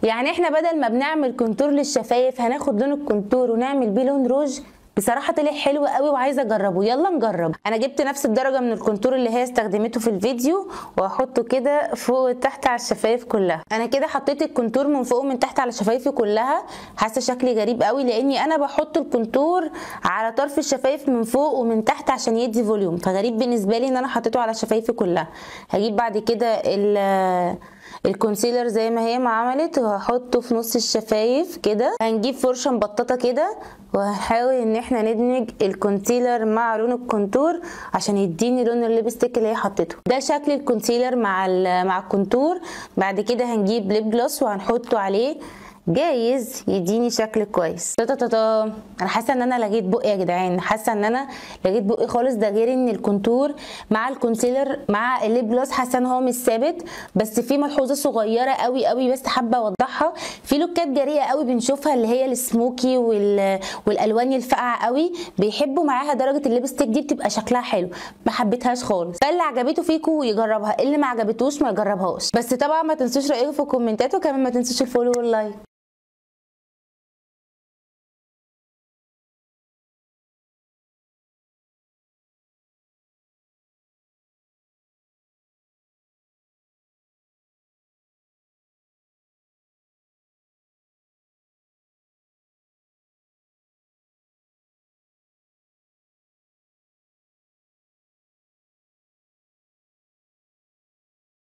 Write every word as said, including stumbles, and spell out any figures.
يعني احنا بدل ما بنعمل كونتور للشفايف هناخد لون الكونتور ونعمل بيه لون روج. بصراحه طلع حلو قوي وعايزه اجربه، يلا نجرب. انا جبت نفس الدرجه من الكونتور اللي هي استخدمته في الفيديو وهحطه كده فوق وتحت على الشفايف كلها. انا كده حطيت الكونتور من فوق ومن تحت على شفايفي كلها. حاسه شكلي غريب قوي لاني انا بحط الكونتور على طرف الشفايف من فوق ومن تحت عشان يدي فوليوم، فغريب بالنسبه لي ان انا حطيته على شفايفي كلها. هجيب بعد كده الكونسيلر زي ما هي ما عملت وهحطه في نص الشفايف كده. هنجيب فرشه مبططه كده وهنحاول ان احنا ندمج الكونسيلر مع لون الكونتور عشان يديني لون الليبستيك اللي هي حطيته. ده شكل الكونسيلر مع مع الكونتور. بعد كده هنجيب ليب جلوس وهنحطه عليه، جايز يديني شكل كويس. تا تا تا انا حاسه ان انا لغيت بقي يا جدعان، حاسه ان انا لغيت بقي خالص. ده غير ان الكونتور مع الكونسيلر مع الليب جلوس حاسه ان هو مش ثابت، بس في ملحوظه صغيره قوي قوي بس حابه اوضحها. في لوكات جريئه قوي بنشوفها اللي هي السموكي وال... والالوان الفاقعه قوي بيحبوا معاها درجه الليبستيك دي بتبقى شكلها حلو، ما حبيتهاش خالص. فاللي عجبته فيكم يجربها، اللي ما عجبتوش ما يجربهاش. بس طبعا ما تنسوش رايكم في الكومنتات، وكمان ما تنسوش الفولو واللايك.